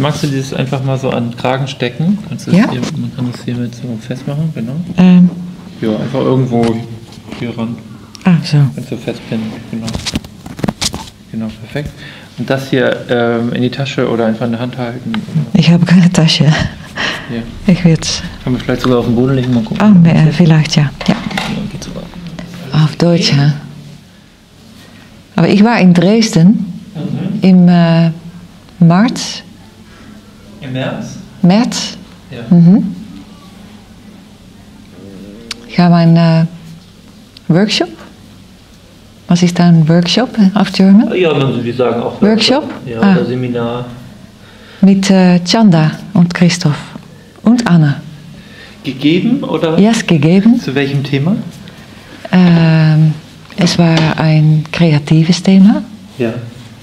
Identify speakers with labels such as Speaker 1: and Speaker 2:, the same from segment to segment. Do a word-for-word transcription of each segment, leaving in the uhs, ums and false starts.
Speaker 1: magst du dieses einfach mal so an den Kragen stecken? Kannst du das
Speaker 2: Ja.
Speaker 1: hier, man kann das hier mit so festmachen, genau.
Speaker 2: Ähm,
Speaker 1: Ja, einfach irgendwo hier ran.
Speaker 2: ah, so.
Speaker 1: Kannst du festpinnen, genau. Genau, perfekt. Und das hier ähm, in die Tasche oder einfach in der Hand halten. Oder?
Speaker 2: Ich habe keine Tasche.
Speaker 1: Ja.
Speaker 2: Ich will es.
Speaker 1: Kann man vielleicht sogar auf den Boden legen, mal gucken.
Speaker 2: Ah, mehr, vielleicht, ja. ja.
Speaker 1: Ja, geht sogar.
Speaker 2: Auf Deutsch, ja. Aber ich war in Dresden
Speaker 1: Mhm.
Speaker 2: im äh, März.
Speaker 1: Im März?
Speaker 2: März.
Speaker 1: Ja.
Speaker 2: Mhm. Ich habe einen äh, Workshop. Was ist da ein Workshop auf German?
Speaker 1: Ja, man, wir sagen auch
Speaker 2: Workshop?
Speaker 1: Ja,
Speaker 2: Ah.
Speaker 1: oder Seminar.
Speaker 2: Mit äh, Chanda und Christoph und Anna.
Speaker 1: Gegeben oder
Speaker 2: Yes, gegeben.
Speaker 1: zu welchem Thema?
Speaker 2: Ähm, es war ein kreatives Thema.
Speaker 1: Ja.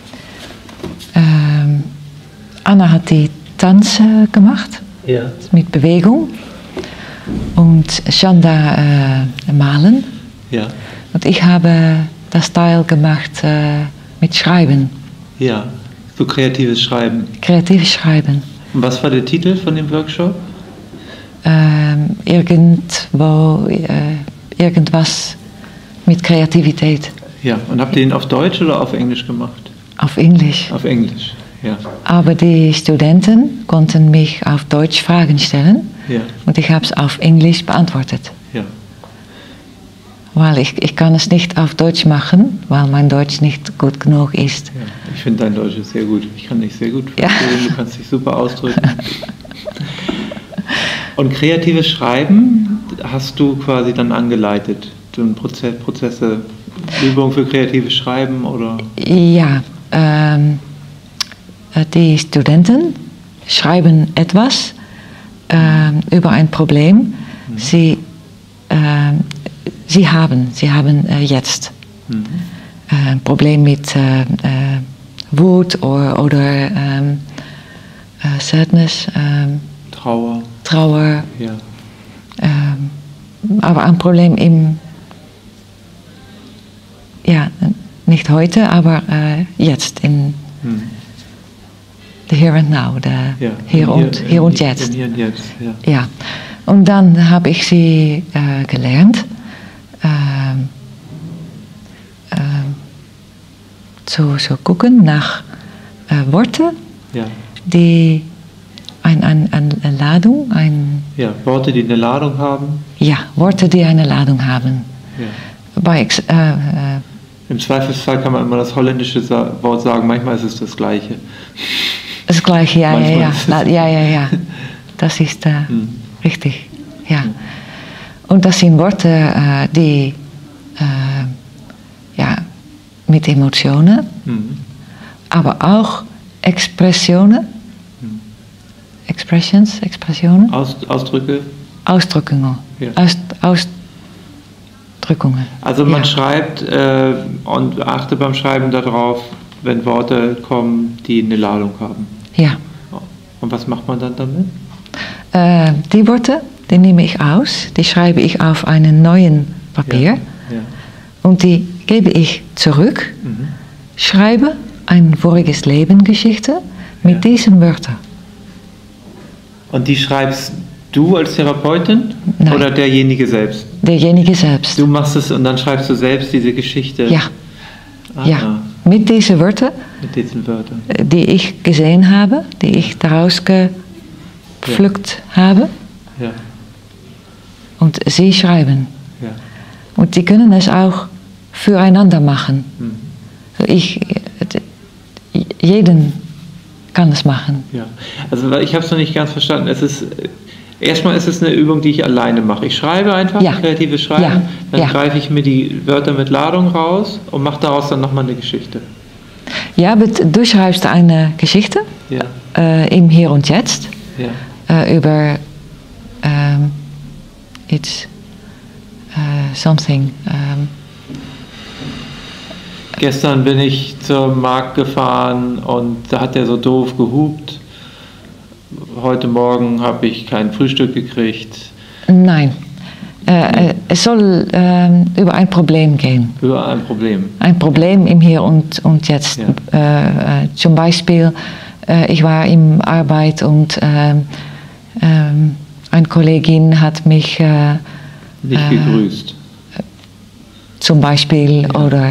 Speaker 2: Ähm, Anna hat die Tanz äh, gemacht
Speaker 1: Ja.
Speaker 2: mit Bewegung und Chanda äh, malen.
Speaker 1: Ja.
Speaker 2: Und ich habe das Teil gemacht äh, mit Schreiben,
Speaker 1: Ja. So kreatives Schreiben.
Speaker 2: kreatives Schreiben.
Speaker 1: Und was war der Titel von dem Workshop?
Speaker 2: Ähm, irgendwo, äh, irgendwas mit Kreativität.
Speaker 1: Ja. Und habt ihr den auf Deutsch oder auf Englisch gemacht?
Speaker 2: Auf Englisch.
Speaker 1: Auf Englisch. Ja.
Speaker 2: Aber die Studenten konnten mich auf Deutsch Fragen stellen
Speaker 1: Ja.
Speaker 2: und ich habe es auf Englisch beantwortet.
Speaker 1: Ja.
Speaker 2: Weil ich, ich kann es nicht auf Deutsch machen, weil mein Deutsch nicht gut genug ist.
Speaker 1: Ja. Ich finde dein Deutsch ist sehr gut. Ich kann dich sehr gut
Speaker 2: Ja.
Speaker 1: verstehen. Du kannst dich super ausdrücken. Und kreatives Schreiben hast du quasi dann angeleitet? So ein Prozess, Prozesse, Übung für kreatives Schreiben oder?
Speaker 2: Ja, ähm, äh, die Studenten schreiben etwas ähm, über ein Problem.
Speaker 1: Mhm.
Speaker 2: Sie, ähm, sie haben, sie haben äh, jetzt
Speaker 1: Mhm.
Speaker 2: äh, ein Problem mit äh, äh, Wut oder, oder ähm, äh, Sadness, ähm,
Speaker 1: Trauer.
Speaker 2: Trauer,
Speaker 1: Ja.
Speaker 2: ähm, aber ein Problem im, ja, nicht heute, aber äh, jetzt, in
Speaker 1: Mhm.
Speaker 2: the here and now, der
Speaker 1: Ja.
Speaker 2: hier,
Speaker 1: Im
Speaker 2: und,
Speaker 1: im
Speaker 2: hier und
Speaker 1: im
Speaker 2: jetzt.
Speaker 1: Hier und jetzt, ja.
Speaker 2: Ja, und dann habe ich sie äh, gelernt, ähm, ähm, zu, zu gucken nach äh, Worten,
Speaker 1: Ja.
Speaker 2: die ein, ein, ein, eine Ladung, ein,
Speaker 1: Ja, Worte, die eine Ladung haben.
Speaker 2: ja, Worte, die eine Ladung haben.
Speaker 1: Ja.
Speaker 2: Bei, Ex- äh, äh,
Speaker 1: Im Zweifelsfall kann man immer das holländische Sa- Wort sagen, manchmal ist es das gleiche.
Speaker 2: das gleiche, ja, ja,
Speaker 1: Manchmal
Speaker 2: ja,
Speaker 1: ist es-
Speaker 2: La- ja, ja, ja, das ist äh,
Speaker 1: Mhm.
Speaker 2: richtig, ja. Und das sind Worte, äh, die äh, ja, mit Emotionen,
Speaker 1: Mhm.
Speaker 2: aber auch Expressionen,
Speaker 1: Mhm.
Speaker 2: Expressions, Expressionen,
Speaker 1: Aus, Ausdrücke.
Speaker 2: Ausdrückungen,
Speaker 1: Ja.
Speaker 2: Aus, Ausdrückungen.
Speaker 1: Also man
Speaker 2: ja.
Speaker 1: schreibt äh, und achte beim Schreiben darauf, wenn Worte kommen, die eine Ladung haben.
Speaker 2: Ja,
Speaker 1: Und was macht man dann damit?
Speaker 2: äh, die Worte, die nehme ich aus, die schreibe ich auf einen neuen Papier
Speaker 1: Ja. Ja.
Speaker 2: und die gebe ich zurück,
Speaker 1: Mhm.
Speaker 2: schreibe ein voriges Leben Geschichte mit
Speaker 1: Ja.
Speaker 2: diesen Wörtern.
Speaker 1: Und die schreibst du als Therapeutin
Speaker 2: Nein.
Speaker 1: oder derjenige selbst?
Speaker 2: Derjenige selbst.
Speaker 1: Du machst es und dann schreibst du selbst diese Geschichte.
Speaker 2: Ja,
Speaker 1: Ah,
Speaker 2: ja. Mit diesen Wörtern,
Speaker 1: Mit diesen Wörtern.
Speaker 2: die ich gesehen habe, die ich daraus gepflückt habe.
Speaker 1: Ja.
Speaker 2: Und sie schreiben.
Speaker 1: Ja.
Speaker 2: Und die können es auch füreinander machen.
Speaker 1: Hm.
Speaker 2: So ich, jeden kann es machen.
Speaker 1: Ja. Also weil ich habe es noch nicht ganz verstanden. Es ist erstmal ist es eine Übung, die ich alleine mache. Ich schreibe einfach,
Speaker 2: Ja.
Speaker 1: kreatives Schreiben,
Speaker 2: Ja.
Speaker 1: dann
Speaker 2: Ja.
Speaker 1: greife ich mir die Wörter mit Ladung raus und mache daraus dann nochmal eine Geschichte.
Speaker 2: Ja, aber du schreibst eine Geschichte
Speaker 1: Ja.
Speaker 2: äh, im Hier und Jetzt
Speaker 1: Ja.
Speaker 2: äh, über ähm, it's äh, something. Ähm,
Speaker 1: Gestern bin ich zum Markt gefahren und da hat er so doof gehupt. Heute Morgen habe ich kein Frühstück gekriegt.
Speaker 2: nein, äh, äh, es soll ähm, über ein Problem gehen.
Speaker 1: Über ein Problem.
Speaker 2: Ein Problem im Hier und, und Jetzt.
Speaker 1: Ja.
Speaker 2: Äh, äh, zum Beispiel, äh, ich war in Arbeit und ähm, ähm, eine Kollegin hat mich äh,
Speaker 1: nicht gegrüßt.
Speaker 2: Äh, zum Beispiel ja. oder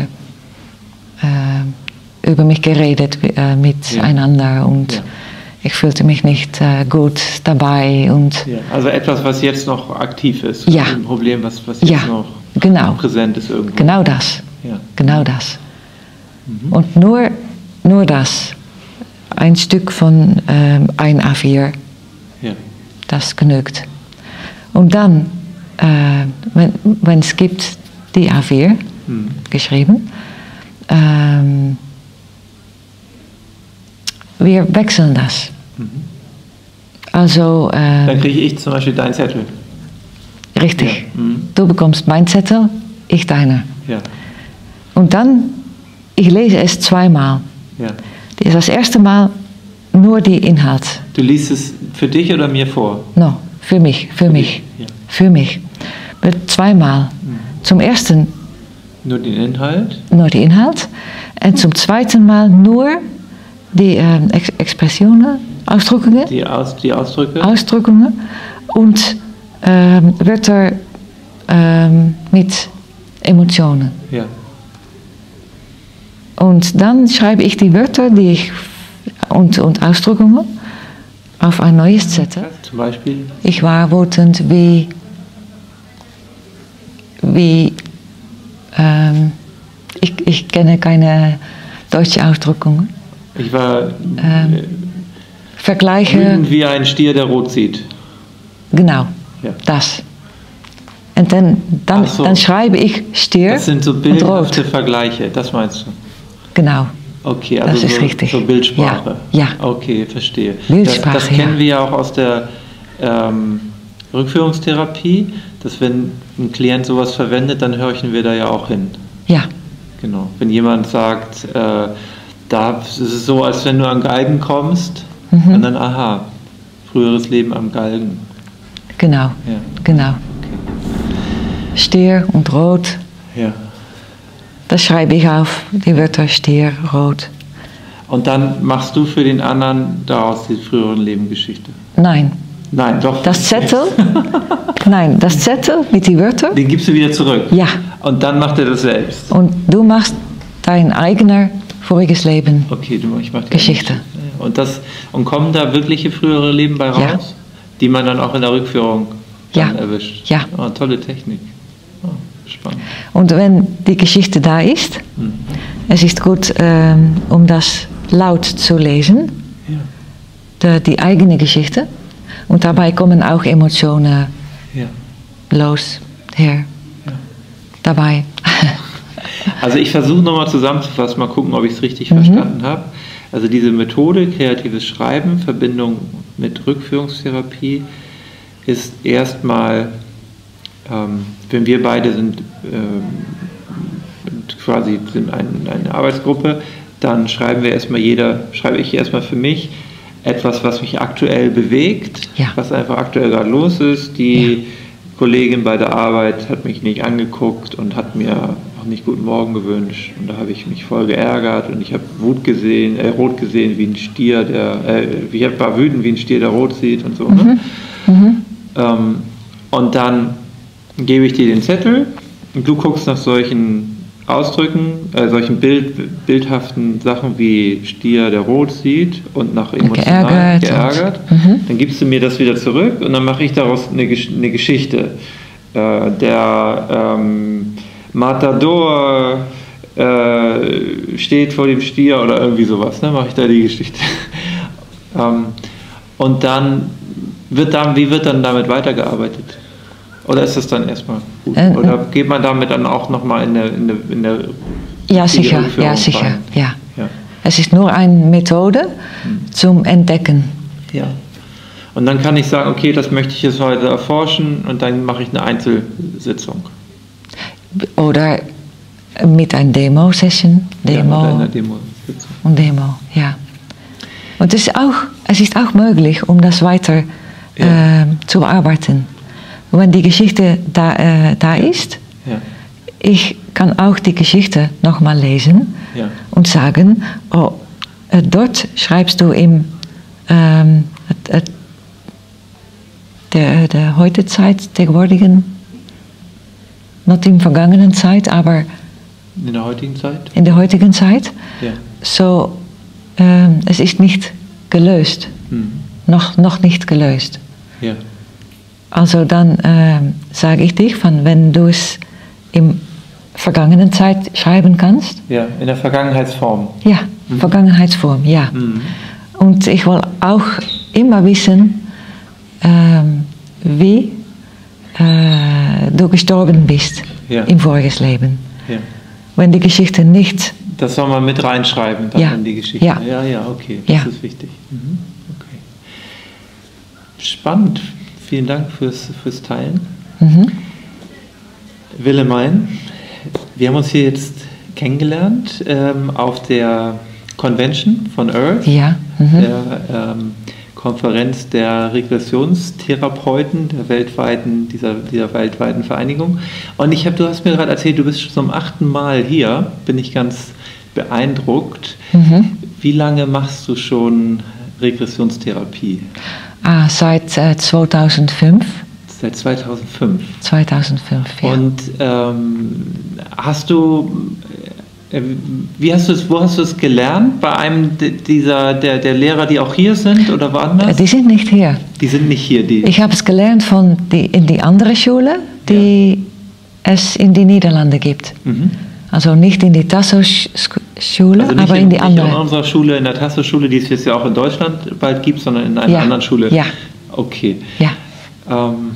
Speaker 2: äh, über mich geredet äh, miteinander ja. und ja. ich fühlte mich nicht äh, gut dabei. Und
Speaker 1: ja. Also etwas, was jetzt noch aktiv ist.
Speaker 2: Ja.
Speaker 1: Ein Problem, was, was jetzt
Speaker 2: ja.
Speaker 1: noch
Speaker 2: genau.
Speaker 1: präsent ist irgendwo.
Speaker 2: Genau das.
Speaker 1: Ja.
Speaker 2: Genau das.
Speaker 1: Mhm.
Speaker 2: Und nur, nur das. Ein Stück von ähm, ein A vier.
Speaker 1: Ja.
Speaker 2: Das genügt. Und dann, äh, wenn, wenn es gibt die A vier
Speaker 1: mhm.
Speaker 2: geschrieben, ähm, wir wechseln das.
Speaker 1: Mhm.
Speaker 2: Also, ähm,
Speaker 1: dann kriege ich zum Beispiel deinen Zettel.
Speaker 2: Richtig.
Speaker 1: Ja. Mhm.
Speaker 2: Du bekommst meinen Zettel, ich deine.
Speaker 1: Ja.
Speaker 2: Und dann, ich lese es zweimal.
Speaker 1: Ja.
Speaker 2: Das erste Mal nur die Inhalt.
Speaker 1: Du liest es für dich oder mir vor?
Speaker 2: No, für mich, für, für mich.
Speaker 1: Ja.
Speaker 2: Für mich. Mit zweimal. Mhm. Zum ersten
Speaker 1: nur den Inhalt?
Speaker 2: Nur die Inhalt. Und zum zweiten Mal nur die ähm, Ex Expressionen, Ausdrückungen.
Speaker 1: Die, Aus die Ausdrücke?
Speaker 2: Ausdrückungen. Und ähm, Wörter ähm, mit Emotionen.
Speaker 1: Ja.
Speaker 2: Und dann schreibe ich die Wörter die ich, und, und Ausdrückungen auf ein neues Zettel.
Speaker 1: Zum Beispiel?
Speaker 2: Ich war wotend wie, wie ähm, ich, ich kenne keine deutsche Ausdrückungen.
Speaker 1: Ich war
Speaker 2: ähm,
Speaker 1: äh,
Speaker 2: Vergleiche.
Speaker 1: Wie ein Stier, der rot sieht.
Speaker 2: Genau,
Speaker 1: ja.
Speaker 2: das. Und dann, dann, so. dann schreibe ich Stier.
Speaker 1: Das sind so bildhafte Vergleiche, das meinst du?
Speaker 2: Genau.
Speaker 1: Okay, also
Speaker 2: das ist
Speaker 1: so,
Speaker 2: richtig.
Speaker 1: so Bildsprache.
Speaker 2: Ja. ja.
Speaker 1: Okay, verstehe.
Speaker 2: Bildsprache,
Speaker 1: das, das kennen
Speaker 2: ja.
Speaker 1: wir ja auch aus der ähm, Rückführungstherapie, dass wenn ein Klient sowas verwendet, dann horchen wir da ja auch hin.
Speaker 2: Ja.
Speaker 1: Genau. Wenn jemand sagt, äh, da ist es so, als wenn du an Galgen kommst, mhm. und dann, aha, früheres Leben am Galgen.
Speaker 2: Genau,
Speaker 1: ja.
Speaker 2: genau.
Speaker 1: Okay.
Speaker 2: Stier und Rot.
Speaker 1: Ja.
Speaker 2: Das schreibe ich auf, die Wörter Stier, Rot.
Speaker 1: Und dann machst du für den anderen daraus die früheren Lebengeschichte?
Speaker 2: Nein.
Speaker 1: Nein, doch.
Speaker 2: Das Zettel, nein, das Zettel mit den Wörtern.
Speaker 1: Den gibst du wieder zurück?
Speaker 2: Ja.
Speaker 1: Und dann macht er das selbst?
Speaker 2: Und du machst dein eigener voriges Leben.
Speaker 1: Okay, du, ich mach die
Speaker 2: Geschichte.
Speaker 1: Und, das, und kommen da wirkliche frühere Leben bei raus?
Speaker 2: Ja.
Speaker 1: Die man dann auch in der Rückführung dann
Speaker 2: ja.
Speaker 1: erwischt?
Speaker 2: Ja.
Speaker 1: Oh, tolle Technik. Oh, spannend.
Speaker 2: Und wenn die Geschichte da ist, hm. es ist gut, ähm, um das laut zu lesen, ja. die, die eigene Geschichte. Und dabei kommen auch Emotionen
Speaker 1: ja.
Speaker 2: los, her, ja. dabei.
Speaker 1: Also ich versuche nochmal zusammenzufassen, mal gucken, ob ich es richtig mhm. verstanden habe. Also diese Methode, kreatives Schreiben, Verbindung mit Rückführungstherapie, ist erstmal, ähm, wenn wir beide sind, ähm, quasi sind ein, eine Arbeitsgruppe, dann schreiben wir erstmal jeder, schreibe ich erstmal für mich etwas, was mich aktuell bewegt,
Speaker 2: ja.
Speaker 1: was einfach aktuell gerade los ist. Die ja. Kollegin bei der Arbeit hat mich nicht angeguckt und hat mir auch nicht guten Morgen gewünscht. Und da habe ich mich voll geärgert und ich habe Wut gesehen, äh, rot gesehen wie ein Stier, der, äh, ich war wütend wie ein Stier, der rot sieht und so.
Speaker 2: Mhm.
Speaker 1: Ne?
Speaker 2: Mhm.
Speaker 1: Ähm, und dann gebe ich dir den Zettel und du guckst nach solchen Ausdrücken, äh, solchen Bild, bildhaften Sachen wie Stier, der rot sieht und nach emotional
Speaker 2: geärgert.
Speaker 1: geärgert.
Speaker 2: Mhm.
Speaker 1: Dann gibst du mir das wieder zurück und dann mache ich daraus eine, eine Geschichte. Äh, der ähm, Matador äh, steht vor dem Stier oder irgendwie sowas, ne? Mache ich da die Geschichte. ähm, und dann wird dann, wie wird dann damit weitergearbeitet? Oder ist das dann erstmal gut?
Speaker 2: Äh,
Speaker 1: Oder geht man damit dann auch nochmal in der, in der, in der
Speaker 2: Ja, sicher, ja, sicher, ja.
Speaker 1: ja.
Speaker 2: Es ist nur eine Methode hm. zum Entdecken.
Speaker 1: Ja. Und dann kann ich sagen, okay, das möchte ich jetzt heute erforschen und dann mache ich eine Einzelsitzung.
Speaker 2: Oder mit einer Demo-Session. Demo.
Speaker 1: Ja, mit einer Demo-Sitzung.
Speaker 2: Und Demo, ja. Und es ist auch, es ist auch möglich, um das weiter ja. äh, zu bearbeiten. Wenn die Geschichte da, äh, da ist,
Speaker 1: ja.
Speaker 2: ich kann auch die Geschichte nochmal lesen
Speaker 1: ja.
Speaker 2: und sagen, oh, äh, dort schreibst du im ähm, äh, der, der heute Zeit, tegenwoordigen, nicht in vergangenen Zeit, aber
Speaker 1: in der heutigen Zeit.
Speaker 2: In der heutigen Zeit.
Speaker 1: Ja.
Speaker 2: So, ähm, es ist nicht gelöst,
Speaker 1: mhm.
Speaker 2: noch, noch nicht gelöst.
Speaker 1: Ja.
Speaker 2: Also dann ähm, sage ich dich, von, wenn du es in vergangenen Zeit schreiben kannst.
Speaker 1: Ja, in der Vergangenheitsform.
Speaker 2: Ja,
Speaker 1: mhm.
Speaker 2: Vergangenheitsform, ja.
Speaker 1: Mhm.
Speaker 2: Und ich will auch immer wissen, ähm, wie äh, du gestorben bist
Speaker 1: ja.
Speaker 2: im voriges Leben.
Speaker 1: Ja.
Speaker 2: Wenn die Geschichte nicht...
Speaker 1: Das soll man mit reinschreiben, dann
Speaker 2: ja.
Speaker 1: in die Geschichte.
Speaker 2: Ja,
Speaker 1: ja, ja okay, das
Speaker 2: ja.
Speaker 1: ist wichtig. Mhm. Okay. Spannend, vielen Dank fürs, fürs Teilen.
Speaker 2: Mhm.
Speaker 1: Willemijn, wir haben uns hier jetzt kennengelernt ähm, auf der Convention von Earth,
Speaker 2: ja. mhm.
Speaker 1: der ähm, Konferenz der Regressionstherapeuten der weltweiten, dieser, dieser weltweiten Vereinigung. Und ich habe, du hast mir gerade erzählt, du bist schon zum achten Mal hier, bin ich ganz beeindruckt.
Speaker 2: Mhm.
Speaker 1: Wie lange machst du schon Regressionstherapie?
Speaker 2: Ah, seit äh, zweitausendfünf.
Speaker 1: Seit zweitausendfünf.
Speaker 2: zweitausendfünf, ja.
Speaker 1: Und ähm, hast du, äh, wie hast du es, wo hast du es gelernt? Bei einem dieser der, der Lehrer, die auch hier sind oder woanders?
Speaker 2: Die sind nicht hier.
Speaker 1: Die sind nicht hier. Die.
Speaker 2: Ich habe es gelernt von die, in die andere Schule, die ja. es in die Niederlande gibt.
Speaker 1: Mhm.
Speaker 2: Also nicht in die Tasso-Schule,
Speaker 1: also
Speaker 2: aber in,
Speaker 1: in
Speaker 2: die andere.
Speaker 1: Nicht in unserer Schule, in der Tasso-Schule, die es jetzt ja auch in Deutschland bald gibt, sondern in einer
Speaker 2: ja.
Speaker 1: anderen Schule.
Speaker 2: Ja.
Speaker 1: Okay.
Speaker 2: Ja.
Speaker 1: Ähm,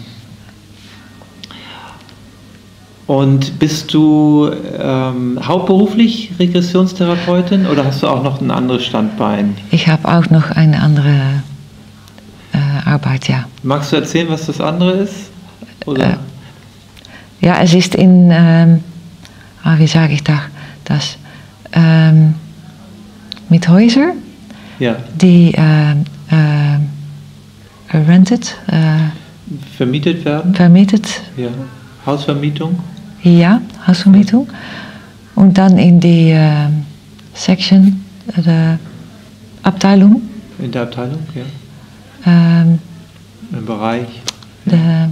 Speaker 1: und bist du ähm, hauptberuflich Regressionstherapeutin oder hast du auch noch ein anderes Standbein?
Speaker 2: Ich habe auch noch eine andere äh, Arbeit, ja.
Speaker 1: Magst du erzählen, was das andere ist? Oder?
Speaker 2: Äh, ja, es ist in, ähm, ah, wie sage ich das, das ähm, mit Häusern,
Speaker 1: ja.
Speaker 2: die äh, äh, rented, äh,
Speaker 1: vermietet werden?
Speaker 2: Vermietet.
Speaker 1: Ja. Hausvermietung?
Speaker 2: Ja, Hausvermietung. Und dann in die äh, Section, der Abteilung.
Speaker 1: In der Abteilung, ja.
Speaker 2: Ähm,
Speaker 1: Im Bereich.
Speaker 2: Der,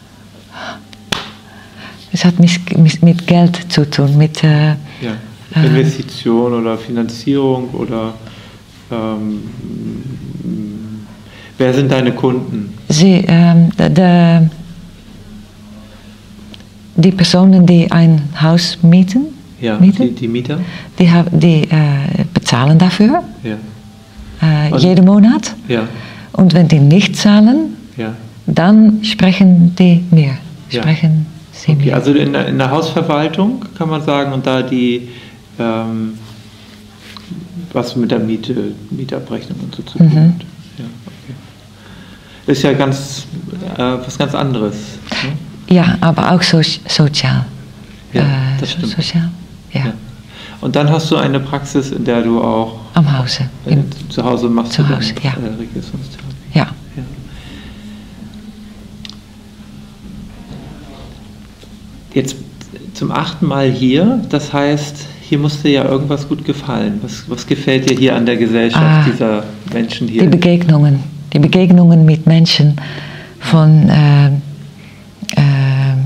Speaker 2: es hat mit, mit, mit Geld zu tun, mit äh,
Speaker 1: ja. Investition äh, oder Finanzierung oder ähm, wer sind deine Kunden?
Speaker 2: Sie, ähm, de, de, die Personen, die ein Haus mieten,
Speaker 1: ja,
Speaker 2: mieten
Speaker 1: die, die Mieter,
Speaker 2: die, die äh, bezahlen dafür,
Speaker 1: ja.
Speaker 2: äh, jeden Monat.
Speaker 1: Ja.
Speaker 2: Und wenn die nicht zahlen,
Speaker 1: ja.
Speaker 2: dann sprechen die mehr.
Speaker 1: Ja.
Speaker 2: Sprechen sie
Speaker 1: okay,
Speaker 2: mehr.
Speaker 1: also in der, in der Hausverwaltung kann man sagen, und da die, ähm, was mit der Miete, Mietabrechnung und so zu tun
Speaker 2: mhm.
Speaker 1: hat. Ja, okay. Ist ja ganz, äh, was ganz anderes. Ne?
Speaker 2: Ja, aber auch so, sozial.
Speaker 1: Ja,
Speaker 2: äh,
Speaker 1: das stimmt.
Speaker 2: Sozial, ja.
Speaker 1: ja. Und dann hast du eine Praxis, in der du auch
Speaker 2: am Hause.
Speaker 1: Äh, zu Hause machst
Speaker 2: zu
Speaker 1: du
Speaker 2: Hause,
Speaker 1: dann,
Speaker 2: ja.
Speaker 1: äh, Regressionstherapie.
Speaker 2: Ja.
Speaker 1: ja. Jetzt zum achten Mal hier, das heißt, hier muss dir ja irgendwas gut gefallen. Was, was gefällt dir hier an der Gesellschaft
Speaker 2: ah,
Speaker 1: dieser Menschen hier?
Speaker 2: Die Begegnungen, die Begegnungen mit Menschen von äh, äh,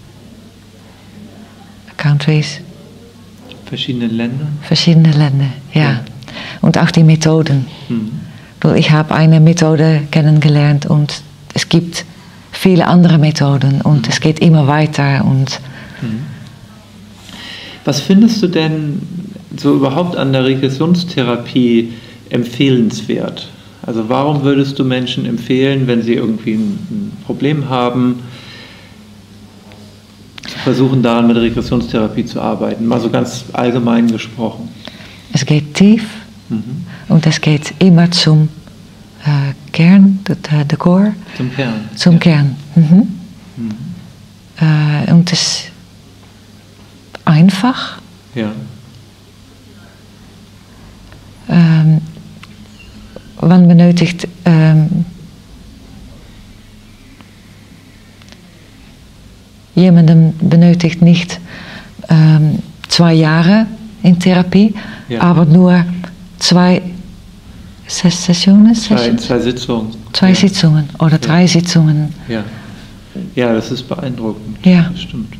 Speaker 2: Countries.
Speaker 1: Verschiedene Länder?
Speaker 2: Verschiedene Länder, ja. ja. Und auch die Methoden.
Speaker 1: Mhm.
Speaker 2: Ich habe eine Methode kennengelernt und es gibt viele andere Methoden und mhm. es geht immer weiter. Und
Speaker 1: mhm. Was findest du denn so überhaupt an der Regressionstherapie empfehlenswert? Also warum würdest du Menschen empfehlen, wenn sie irgendwie ein Problem haben, zu versuchen, daran mit Regressionstherapie zu arbeiten? Mal so ganz allgemein gesprochen.
Speaker 2: Es geht tief mhm. und es geht immer zum äh, Kern, der de Core.
Speaker 1: Zum Kern.
Speaker 2: Zum
Speaker 1: ja.
Speaker 2: Kern. Mhm. Mhm. Äh, und es ist einfach.
Speaker 1: Ja.
Speaker 2: Ähm, man benötigt ähm, jemanden benötigt nicht ähm, zwei Jahre in Therapie, ja. aber nur zwei Sessionen?
Speaker 1: Zwei, zwei Sitzungen.
Speaker 2: Zwei ja. Sitzungen oder ja. drei Sitzungen.
Speaker 1: Ja. Ja, das ist beeindruckend.
Speaker 2: Ja.
Speaker 1: Das stimmt.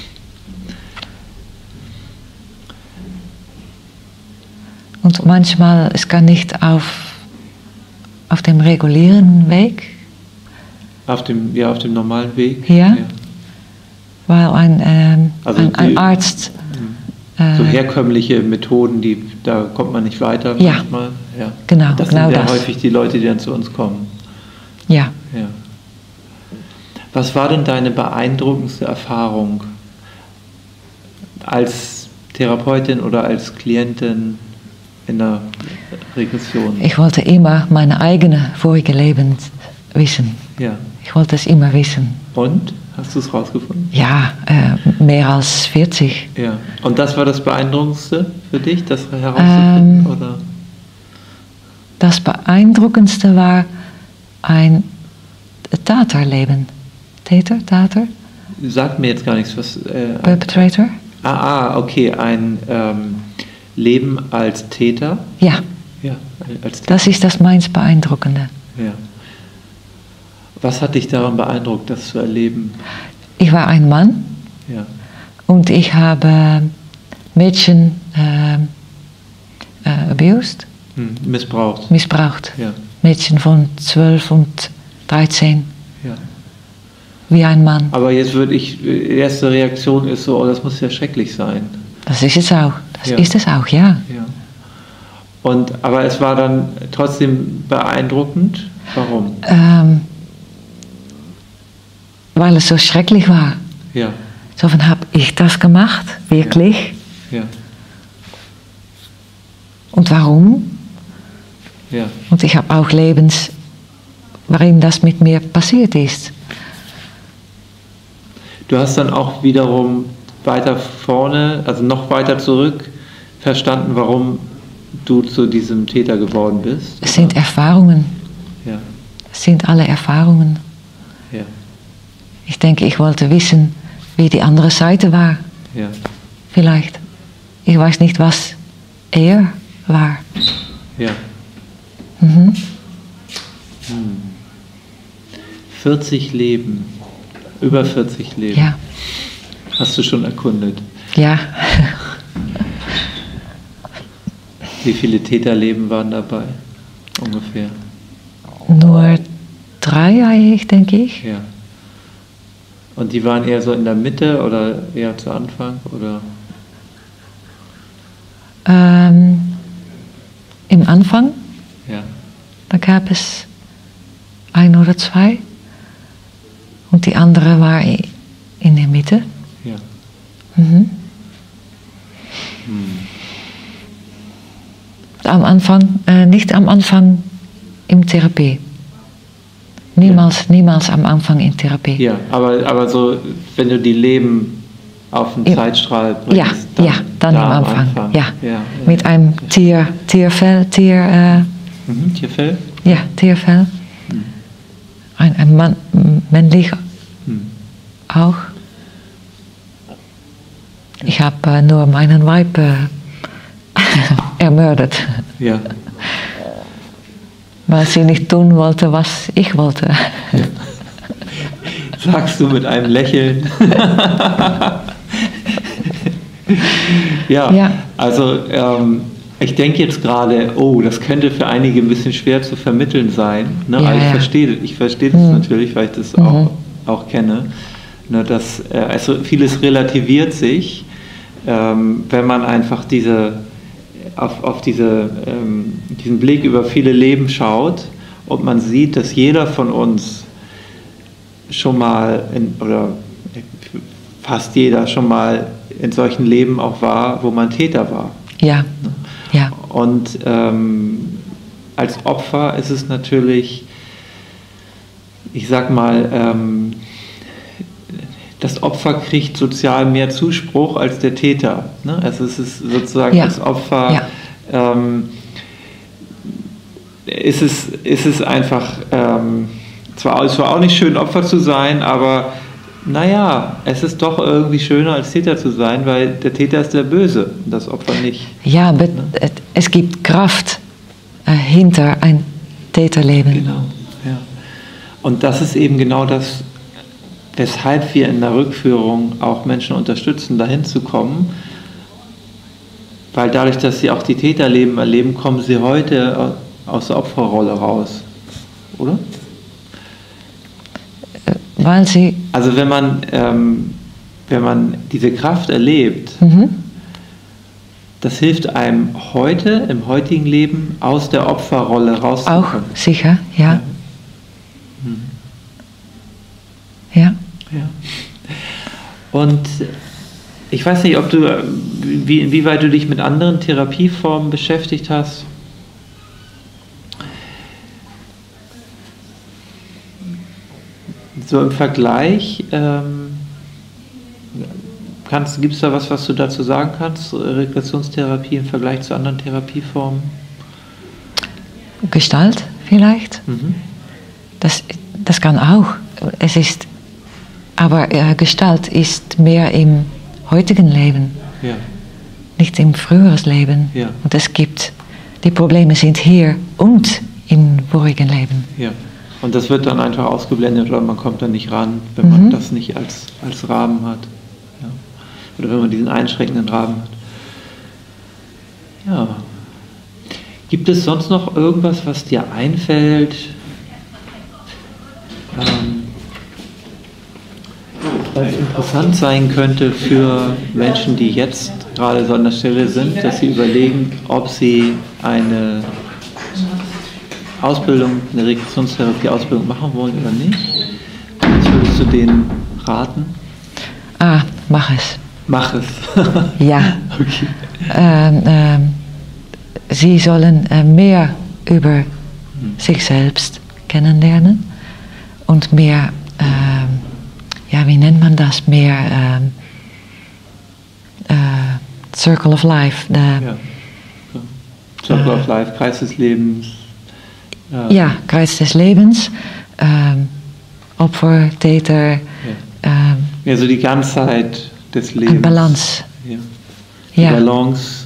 Speaker 2: Und manchmal, es kann nicht auf, auf dem regulären Weg.
Speaker 1: Auf dem, ja, auf dem normalen Weg.
Speaker 2: Ja. ja. Weil ein, ähm,
Speaker 1: also
Speaker 2: ein, ein die, Arzt...
Speaker 1: Äh, so herkömmliche Methoden, die, da kommt man nicht weiter
Speaker 2: ja.
Speaker 1: manchmal. Ja,
Speaker 2: genau.
Speaker 1: Das
Speaker 2: genau
Speaker 1: sind ja
Speaker 2: das.
Speaker 1: häufig die Leute, die dann zu uns kommen.
Speaker 2: Ja.
Speaker 1: ja. Was war denn deine beeindruckendste Erfahrung als Therapeutin oder als Klientin in der Regression?
Speaker 2: Ich wollte immer meine eigene vorige Leben wissen.
Speaker 1: Ja.
Speaker 2: Ich wollte es immer wissen.
Speaker 1: Und? Hast du es rausgefunden?
Speaker 2: Ja, äh, mehr als vierzig.
Speaker 1: Ja. Und das war das Beeindruckendste für dich, das herauszufinden? Ähm, oder?
Speaker 2: Das Beeindruckendste war ein Taterleben. Täter, Tater?
Speaker 1: Sagt mir jetzt gar nichts. Was, äh,
Speaker 2: Perpetrator?
Speaker 1: Ah, ah, okay, ein ähm, Leben als Täter?
Speaker 2: Ja.
Speaker 1: Ja, als Täter.
Speaker 2: Das ist das meins Beeindruckende.
Speaker 1: Ja. Was hat dich daran beeindruckt, das zu erleben?
Speaker 2: Ich war ein Mann
Speaker 1: ja.
Speaker 2: und ich habe Mädchen äh, äh, abused.
Speaker 1: Hm, missbraucht.
Speaker 2: Missbraucht.
Speaker 1: Ja.
Speaker 2: Mädchen von zwölf und dreizehn.
Speaker 1: Ja.
Speaker 2: Wie ein Mann.
Speaker 1: Aber jetzt würde ich, die erste Reaktion ist so, oh, das muss ja schrecklich sein.
Speaker 2: Das ist es auch. Das
Speaker 1: ja.
Speaker 2: ist es auch, ja.
Speaker 1: ja. Und, aber es war dann trotzdem beeindruckend. Warum?
Speaker 2: Ähm, weil es so schrecklich war.
Speaker 1: Ja.
Speaker 2: So von, habe ich das gemacht? Wirklich?
Speaker 1: Ja. ja.
Speaker 2: Und warum?
Speaker 1: Ja.
Speaker 2: Und ich habe auch Lebens, waarin das mit mir passiert ist.
Speaker 1: Du hast dann auch wiederum weiter vorne, also noch weiter zurück, verstanden, warum du zu diesem Täter geworden bist?
Speaker 2: Es sind Erfahrungen.
Speaker 1: Ja.
Speaker 2: Es sind alle Erfahrungen.
Speaker 1: Ja.
Speaker 2: Ich denke, ich wollte wissen, wie die andere Seite war.
Speaker 1: Ja.
Speaker 2: Vielleicht. Ich weiß nicht, was er war.
Speaker 1: Ja.
Speaker 2: Mhm.
Speaker 1: Hm. vierzig Leben. Über vierzig Leben.
Speaker 2: Ja.
Speaker 1: Hast du schon erkundet?
Speaker 2: Ja.
Speaker 1: Wie viele Täterleben waren dabei? Ungefähr.
Speaker 2: Nur drei eigentlich, denke ich.
Speaker 1: Ja. Und die waren eher so in der Mitte oder eher zu Anfang? Oder?
Speaker 2: Ähm, Im Anfang.
Speaker 1: Ja.
Speaker 2: Da gab es ein oder zwei. Und die andere war in der Mitte.
Speaker 1: Ja.
Speaker 2: Mhm.
Speaker 1: Hm.
Speaker 2: Am Anfang, äh, nicht am Anfang in Therapie. Niemals, ja. niemals am Anfang in Therapie.
Speaker 1: Ja, aber, aber so, wenn du die Leben auf den Zeitstrahl bringst,
Speaker 2: ja,
Speaker 1: dann,
Speaker 2: ja, dann
Speaker 1: da
Speaker 2: am Anfang.
Speaker 1: Anfang.
Speaker 2: Ja.
Speaker 1: Ja, ja.
Speaker 2: Mit einem Tier, Tierfell, Tier, äh,
Speaker 1: mhm, Tierfell?
Speaker 2: Ja, Tierfell.
Speaker 1: Hm.
Speaker 2: Ein, ein Mann, männlich
Speaker 1: hm.
Speaker 2: auch. Ich habe äh, nur meinen Weib äh, ermordet.
Speaker 1: Ja.
Speaker 2: Weil sie nicht tun wollte, was ich wollte.
Speaker 1: Ja. Sagst du mit einem Lächeln. ja,
Speaker 2: ja,
Speaker 1: also ähm, ich denke jetzt gerade, oh, das könnte für einige ein bisschen schwer zu vermitteln sein. Ne?
Speaker 2: Ja,
Speaker 1: also ich
Speaker 2: ja.
Speaker 1: verstehe ich verstehe das mhm. natürlich, weil ich das
Speaker 2: mhm.
Speaker 1: auch, auch kenne. Ne, dass, äh, also vieles relativiert sich, ähm, wenn man einfach diese, auf, auf diese, ähm, diesen Blick über viele Leben schaut und man sieht, dass jeder von uns schon mal, in, oder fast jeder schon mal in solchen Leben auch war, wo man Täter war.
Speaker 2: Ja, ja.
Speaker 1: Und ähm, als Opfer ist es natürlich, ich sag mal, ähm, das Opfer kriegt sozial mehr Zuspruch als der Täter. Ne? Also es ist sozusagen
Speaker 2: ja.
Speaker 1: als Opfer, ja. ähm, ist, es, ist es einfach, ähm, zwar, es war auch nicht schön, Opfer zu sein, aber naja, es ist doch irgendwie schöner als Täter zu sein, weil der Täter ist der Böse und das Opfer nicht.
Speaker 2: Ja, aber es gibt Kraft, äh, hinter ein Täterleben.
Speaker 1: Genau, ja. Und das ist eben genau das, weshalb wir in der Rückführung auch Menschen unterstützen, dahin zu kommen, weil dadurch, dass sie auch die Täterleben erleben, kommen sie heute aus der Opferrolle raus, oder?
Speaker 2: Weil sie...
Speaker 1: Also wenn man, ähm, wenn man diese Kraft erlebt,
Speaker 2: Mhm.
Speaker 1: das hilft einem heute, im heutigen Leben, aus der Opferrolle rauszukommen.
Speaker 2: Auch, sicher, ja.
Speaker 1: Ja. Mhm.
Speaker 2: Ja.
Speaker 1: Ja. Und ich weiß nicht, ob du, wie, inwieweit du dich mit anderen Therapieformen beschäftigt hast. So im Vergleich, ähm, gibt es da was, was du dazu sagen kannst? Regressionstherapie im Vergleich zu anderen Therapieformen?
Speaker 2: Gestalt vielleicht?
Speaker 1: Mhm.
Speaker 2: Das, das kann auch. Es ist, aber äh, Gestalt ist mehr im heutigen Leben,
Speaker 1: Ja.
Speaker 2: nicht im früheren Leben.
Speaker 1: Ja.
Speaker 2: Und es gibt, die Probleme sind hier und im vorigen Leben.
Speaker 1: Ja. Und das wird dann einfach ausgeblendet oder man kommt dann nicht ran, wenn
Speaker 2: Mhm.
Speaker 1: man das nicht als, als Rahmen hat. Ja. Oder wenn man diesen einschränkenden Rahmen hat. Ja. Gibt es sonst noch irgendwas, was dir einfällt, ähm, was interessant sein könnte für Menschen, die jetzt gerade so an der Stelle sind, dass sie überlegen, ob sie eine Ausbildung, eine Regressionstherapie-Ausbildung machen wollen oder nicht? Was würdest du denen raten?
Speaker 2: Ah, mach es.
Speaker 1: Mach es.
Speaker 2: Ja.
Speaker 1: Okay.
Speaker 2: Ähm, ähm, sie sollen äh, mehr über hm. sich selbst kennenlernen und mehr, ähm, ja, wie nennt man das, mehr ähm, äh, Circle of Life.
Speaker 1: Ja. Ja. Circle of Life, Kreis des Lebens.
Speaker 2: Ja, ja, Kreis des Lebens, ähm, Opfer, Täter.
Speaker 1: Ja.
Speaker 2: Ähm,
Speaker 1: ja, so die Ganzheit des Lebens.
Speaker 2: Eine Balance.
Speaker 1: Ja. Die
Speaker 2: ja.
Speaker 1: Balance.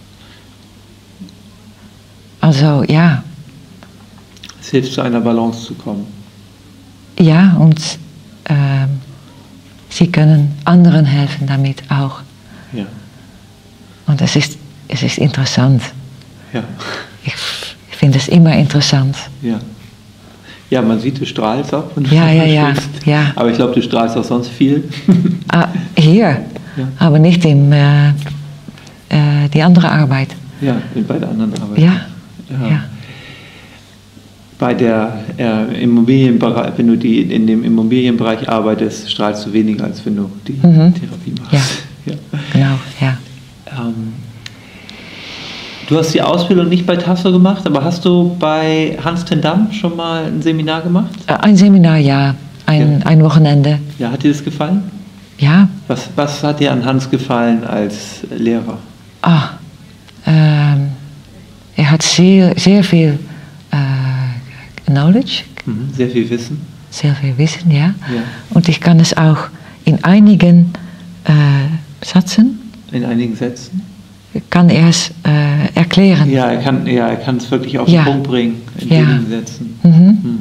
Speaker 2: Also, ja.
Speaker 1: Es hilft, zu einer Balance zu kommen.
Speaker 2: Ja, und ähm, sie können anderen helfen damit auch.
Speaker 1: Ja.
Speaker 2: Und es ist, es ist interessant.
Speaker 1: Ja.
Speaker 2: Ich, ich finde es immer interessant.
Speaker 1: Ja. Ja, man sieht, du strahlst auch. Wenn du
Speaker 2: ja, ja, ja, ja.
Speaker 1: Aber ich glaube, du strahlst auch sonst viel.
Speaker 2: Ah, hier, ja. Aber nicht in äh, äh, die andere Arbeit.
Speaker 1: Ja, bei der anderen Arbeit.
Speaker 2: Ja.
Speaker 1: Ja.
Speaker 2: Ja.
Speaker 1: Bei der äh, Immobilienbereich, wenn du die in dem Immobilienbereich arbeitest, strahlst du weniger, als wenn du die mhm. Therapie machst.
Speaker 2: Ja. Ja. Genau, ja.
Speaker 1: Ähm, du hast die Ausbildung nicht bei Tasso gemacht, aber hast du bei Hans ten Dam schon mal ein Seminar gemacht?
Speaker 2: Ein Seminar, ja. Ein, ja. ein Wochenende.
Speaker 1: Ja, hat dir das gefallen?
Speaker 2: Ja.
Speaker 1: Was, was hat dir an Hans gefallen als Lehrer?
Speaker 2: Ah, ähm, er hat sehr, sehr viel äh, Knowledge.
Speaker 1: Mhm, sehr viel Wissen.
Speaker 2: Sehr viel Wissen, ja.
Speaker 1: Ja.
Speaker 2: Und ich kann es auch in einigen äh, Sätzen.
Speaker 1: In einigen Sätzen?
Speaker 2: Kann er es äh, erklären.
Speaker 1: Ja, er kann ja, er kann es wirklich auf
Speaker 2: ja.
Speaker 1: den Punkt bringen, in
Speaker 2: ja.
Speaker 1: wenigen Sätzen.
Speaker 2: Mhm.
Speaker 1: Mhm.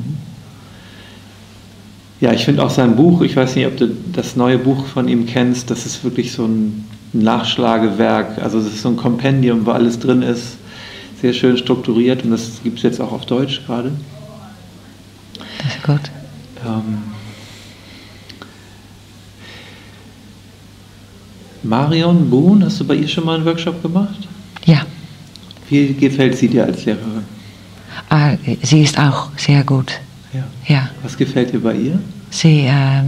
Speaker 1: Ja, ich finde auch sein Buch, ich weiß nicht, ob du das neue Buch von ihm kennst, das ist wirklich so ein Nachschlagewerk, also es ist so ein Kompendium, wo alles drin ist, sehr schön strukturiert und das gibt es jetzt auch auf Deutsch gerade.
Speaker 2: Das ist gut.
Speaker 1: Ähm, Marion Boone, hast du bei ihr schon mal einen Workshop gemacht?
Speaker 2: Ja.
Speaker 1: Wie gefällt sie dir als Lehrerin?
Speaker 2: Ah, sie ist auch sehr gut.
Speaker 1: Ja.
Speaker 2: Ja.
Speaker 1: Was gefällt dir bei ihr?
Speaker 2: Sie äh,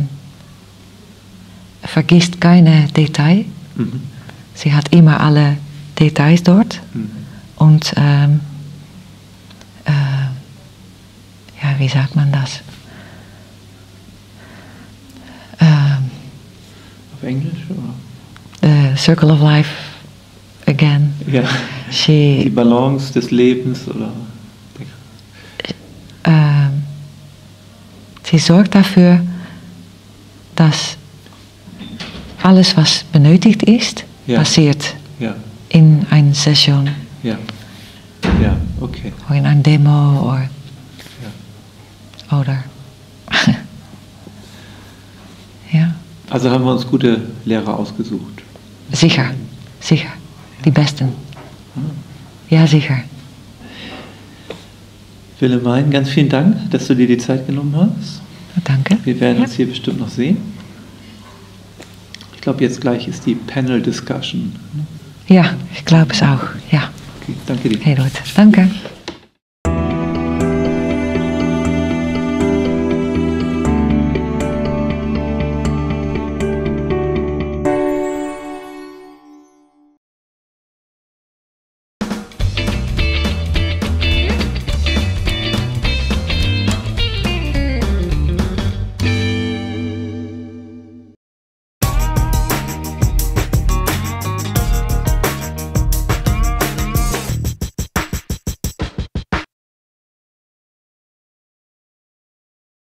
Speaker 2: vergisst keine Detail.
Speaker 1: Mhm.
Speaker 2: Sie hat immer alle Details dort.
Speaker 1: Mhm.
Speaker 2: Und ähm, äh, ja, wie sagt man das? Ähm,
Speaker 1: Auf Englisch? Oder?
Speaker 2: The Circle of Life again.
Speaker 1: Ja.
Speaker 2: She,
Speaker 1: Die Balance des Lebens oder?
Speaker 2: Ähm, sie sorgt dafür, dass alles, was benötigt ist,
Speaker 1: ja.
Speaker 2: passiert
Speaker 1: ja.
Speaker 2: in einer Session.
Speaker 1: Ja. Ja, okay.
Speaker 2: Oder in einer Demo oder.
Speaker 1: Ja.
Speaker 2: Oder. Ja.
Speaker 1: Also haben wir uns gute Lehrer ausgesucht.
Speaker 2: Sicher, sicher. Die besten. Ja, sicher.
Speaker 1: Willemijn, ganz vielen Dank, dass du dir die Zeit genommen hast.
Speaker 2: Danke.
Speaker 1: Wir werden
Speaker 2: ja.
Speaker 1: uns hier bestimmt noch sehen. Ich glaube, jetzt gleich ist die Panel Discussion.
Speaker 2: Ja, ich glaube es auch. Ja.
Speaker 1: Okay, danke dir.
Speaker 2: Heel goed. Danke.